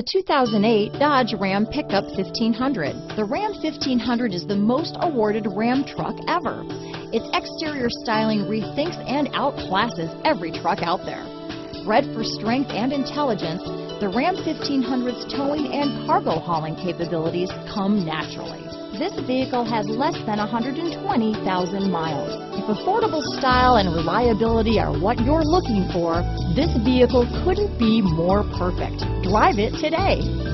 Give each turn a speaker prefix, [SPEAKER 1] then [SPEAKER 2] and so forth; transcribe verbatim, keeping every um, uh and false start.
[SPEAKER 1] two thousand eight Dodge Ram Pickup fifteen hundred. The Ram fifteen hundred is the most awarded Ram truck ever. Its exterior styling rethinks and outclasses every truck out there. Bred for strength and intelligence, the Ram fifteen hundred's towing and cargo hauling capabilities come naturally. This vehicle has less than one hundred twenty thousand miles. If affordable style and reliability are what you're looking for, this vehicle couldn't be more perfect. Drive it today.